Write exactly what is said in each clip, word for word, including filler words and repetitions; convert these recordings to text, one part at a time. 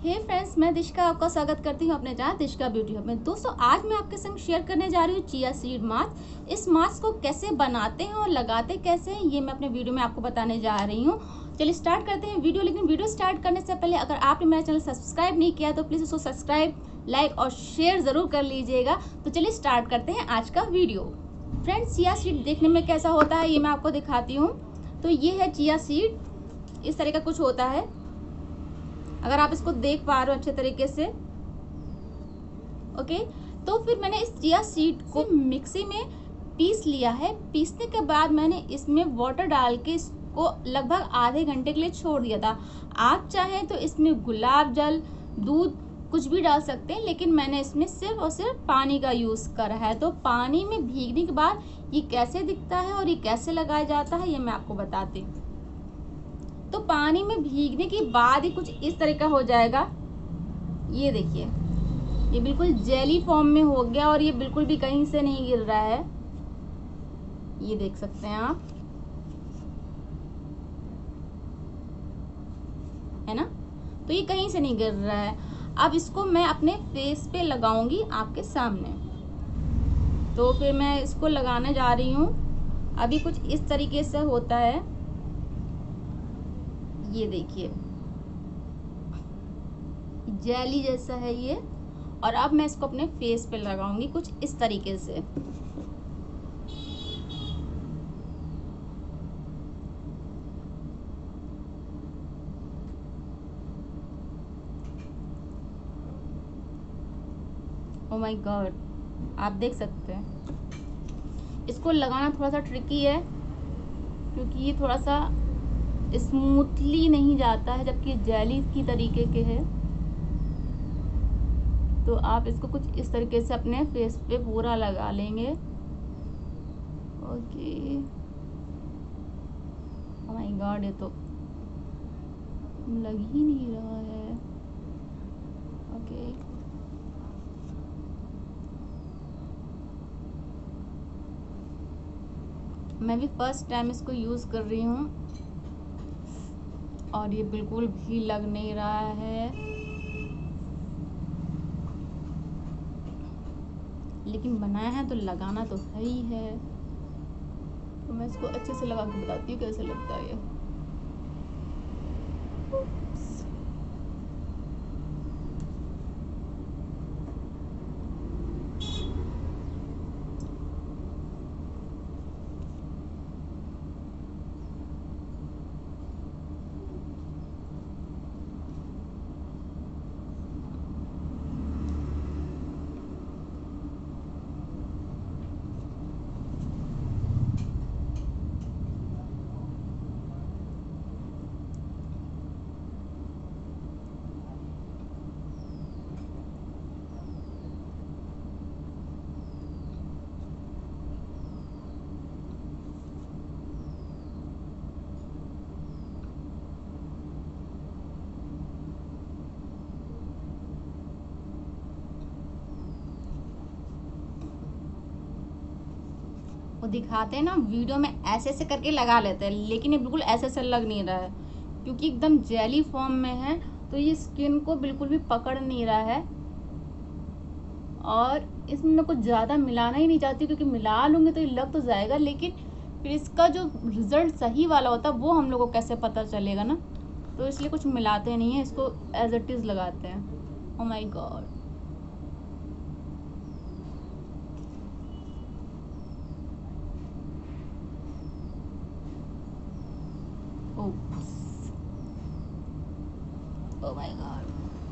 हे friends, मैं दिशका आपका स्वागत करती हूँ अपने चैनल दिशका ब्यूटी हब में। दोस्तों, आज मैं आपके संग शेयर करने जा रही हूँ चिया सीड मास्क। इस मास्क को कैसे बनाते हैं और लगाते कैसे हैं, ये मैं अपने वीडियो में आपको बताने जा रही हूँ। चलिए स्टार्ट करते हैं वीडियो। लेकिन वीडियो स्टार्ट करने से पहले अगर आपने मेरा चैनल सब्सक्राइब नहीं किया तो प्लीज़ उसको सब्सक्राइब, लाइक और शेयर ज़रूर कर लीजिएगा। तो चलिए स्टार्ट करते हैं आज का वीडियो। फ्रेंड्स, चिया सीड देखने में कैसा होता है ये मैं आपको दिखाती हूँ। तो ये है चिया सीड, इस तरह का कुछ होता है, अगर आप इसको देख पा रहे हो अच्छे तरीके से। ओके, तो फिर मैंने इस चिया सीड को मिक्सी में पीस लिया है। पीसने के बाद मैंने इसमें वाटर डाल के इसको लगभग आधे घंटे के लिए छोड़ दिया था। आप चाहें तो इसमें गुलाब जल, दूध कुछ भी डाल सकते हैं, लेकिन मैंने इसमें सिर्फ और सिर्फ पानी का यूज़ करा है। तो पानी में भीगने के बाद ये कैसे दिखता है और ये कैसे लगाया जाता है ये मैं आपको बताती हूँ। तो पानी में भीगने के बाद ही कुछ इस तरह का हो जाएगा। ये देखिए, ये बिल्कुल जेली फॉर्म में हो गया और ये बिल्कुल भी कहीं से नहीं गिर रहा है। ये देख सकते हैं आप, है ना। तो ये कहीं से नहीं गिर रहा है। अब इसको मैं अपने फेस पे लगाऊंगी आपके सामने। तो फिर मैं इसको लगाने जा रही हूँ। अभी कुछ इस तरीके से होता है, ये देखिए जेली जैसा है ये। और अब मैं इसको अपने फेस पे लगाऊंगी कुछ इस तरीके से। ओ माय गॉड, आप देख सकते हैं। इसको लगाना थोड़ा सा ट्रिकी है क्योंकि ये थोड़ा सा स्मूथली नहीं जाता है, जबकि जेली की तरीके के है। तो आप इसको कुछ इस तरीके से अपने फेस पे पूरा लगा लेंगे। ओके, ओह माय गॉड, ये तो लग ही नहीं रहा है। ओके, मैं भी फर्स्ट टाइम इसको यूज़ कर रही हूँ और ये बिल्कुल भी लग नहीं रहा है, लेकिन बनाया है तो लगाना तो है ही है। तो मैं इसको अच्छे से लगा के बताती हूँ कैसे लगता है ये। वो दिखाते हैं ना वीडियो में, ऐसे ऐसे करके लगा लेते हैं, लेकिन ये बिल्कुल ऐसे ऐसे लग नहीं रहा है क्योंकि एकदम जेली फॉर्म में है। तो ये स्किन को बिल्कुल भी पकड़ नहीं रहा है। और इसमें मैं कुछ ज़्यादा मिलाना ही नहीं चाहती क्योंकि मिला लूँगी तो ये लग तो जाएगा, लेकिन फिर इसका जो रिज़ल्ट सही वाला होता है वो हम लोग को कैसे पता चलेगा ना। तो इसलिए कुछ मिलाते नहीं हैं, इसको एज इट इज़ लगाते हैं। Oh my God, oh my God,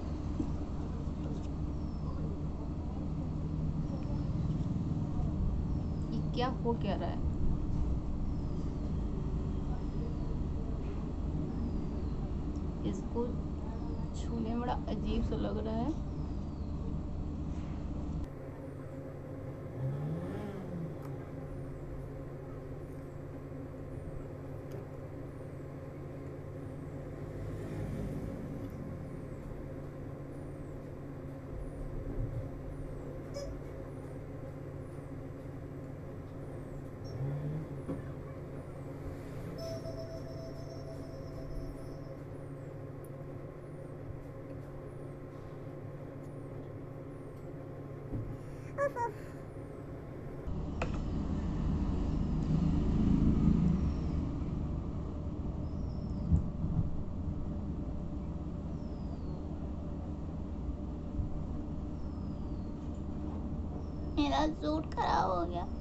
ये क्या हो क्या रहा है। इसको छूने में बड़ा अजीब सा लग रहा है। मेरा सूट खराब हो गया।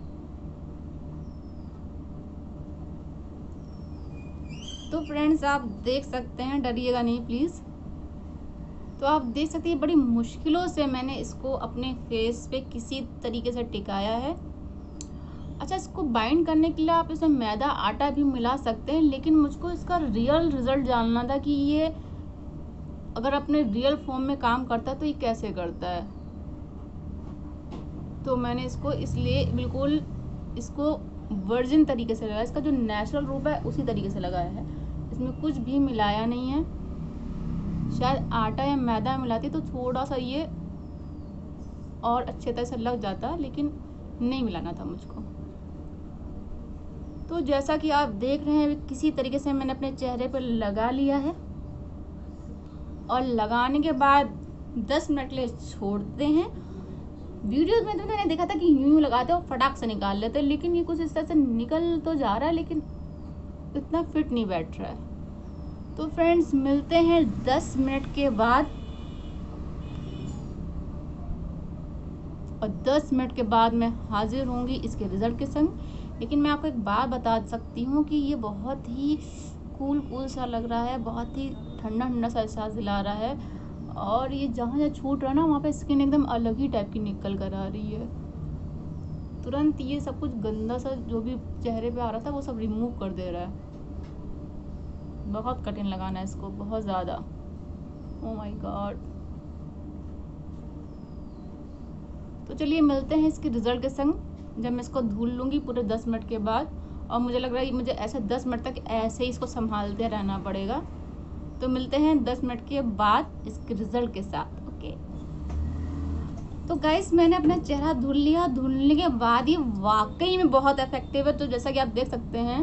तो फ्रेंड्स आप देख सकते हैं, डरिएगा नहीं प्लीज़। तो आप देख सकते हैं बड़ी मुश्किलों से मैंने इसको अपने फेस पे किसी तरीके से टिकाया है। अच्छा, इसको बाइंड करने के लिए आप इसमें मैदा आटा भी मिला सकते हैं, लेकिन मुझको इसका रियल रिजल्ट जानना था कि ये अगर अपने रियल फॉर्म में काम करता है तो ये कैसे करता है। तो मैंने इसको इसलिए बिल्कुल इसको वर्जिन तरीके से लगाया, इसका जो नेचुरल रूप है उसी तरीके से लगाया है। इसमें कुछ भी मिलाया नहीं है। शायद आटा या मैदा मिलाती तो थोड़ा सा ये और अच्छे तरह से लग जाता, लेकिन नहीं मिलाना था मुझको। तो जैसा कि आप देख रहे हैं किसी तरीके से मैंने अपने चेहरे पर लगा लिया है, और लगाने के बाद दस मिनट के लिए छोड़ते हैं। वीडियोस में तो मैंने देखा था कि यूं यूं लगाते और फटाक से निकाल लेते, लेकिन ये कुछ इस तरह से निकल तो जा रहा है लेकिन इतना फिट नहीं बैठ रहा है। तो फ्रेंड्स मिलते हैं दस मिनट के बाद, और दस मिनट के बाद मैं हाजिर होंगी इसके रिजल्ट के संग। लेकिन मैं आपको एक बात बता सकती हूँ कि ये बहुत ही कूल कूल सा लग रहा है, बहुत ही ठंडा ठंडा सा एहसास दिला रहा है, और ये जहाँ जहाँ छूट रहा है ना वहाँ पे स्किन एकदम अलग ही टाइप की निकल कर आ रही है। तुरंत ये सब कुछ गंदा सा जो भी चेहरे पे आ रहा था वो सब रिमूव कर दे रहा है। बहुत कठिन लगाना है इसको, बहुत ज़्यादा। Oh my God. तो चलिए मिलते हैं इसके रिजल्ट के संग जब मैं इसको धुल लूँगी पूरे दस मिनट के बाद। और मुझे लग रहा है मुझे ऐसे दस मिनट तक ऐसे ही इसको संभालते रहना पड़ेगा। तो मिलते हैं दस मिनट के बाद इसके रिजल्ट के साथ। ओके, तो गाइस मैंने अपना चेहरा धुल लिया। धुलने के बाद ये वाकई में बहुत इफेक्टिव है। तो जैसा कि आप देख सकते हैं,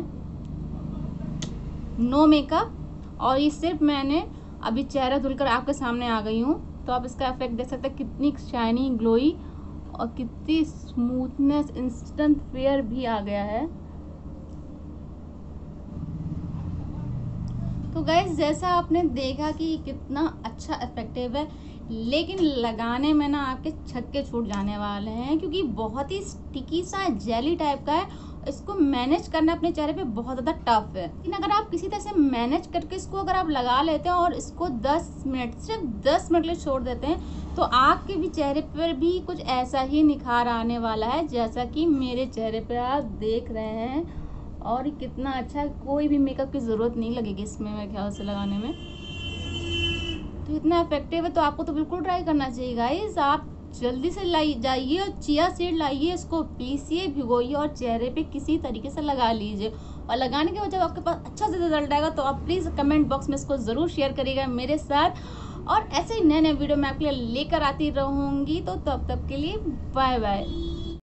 नो मेकअप, और ये सिर्फ मैंने अभी चेहरा धुलकर आपके सामने आ गई हूँ। तो आप इसका इफेक्ट देख सकते हैं, कितनी शाइनी ग्लोई और कितनी स्मूथनेस, इंस्टेंट फेयर भी आ गया है। तो गाइस जैसा आपने देखा कि कितना अच्छा इफेक्टिव है, लेकिन लगाने में ना आपके छक्के छूट जाने वाले हैं, क्योंकि बहुत ही स्टिकी सा जेली टाइप का है। इसको मैनेज करना अपने चेहरे पे बहुत ज़्यादा टफ है। लेकिन अगर आप किसी तरह से मैनेज करके इसको अगर आप लगा लेते हैं और इसको दस मिनट सिर्फ दस मिनट के लिए छोड़ देते हैं, तो आपके भी चेहरे पर भी कुछ ऐसा ही निखार आने वाला है जैसा कि मेरे चेहरे पे आप देख रहे हैं। और कितना अच्छा, कोई भी मेकअप की ज़रूरत नहीं लगेगी इसमें मेरे ख्याल से लगाने में। तो इतना इफेक्टिव है, तो आपको तो बिल्कुल ट्राई करना चाहिए गाइस। आप जल्दी से लाई जाइए और चिया सीड लाइए, इसको पीसिए, भिगोइए और चेहरे पे किसी तरीके से लगा लीजिए। और लगाने के बाद जब आपके पास अच्छा से रिजल्ट आएगा तो आप प्लीज़ कमेंट बॉक्स में इसको ज़रूर शेयर करिएगा मेरे साथ। और ऐसे ही नए नए वीडियो मैं आपके लिए लेकर आती रहूँगी। तो तब तक के लिए बाय बाय।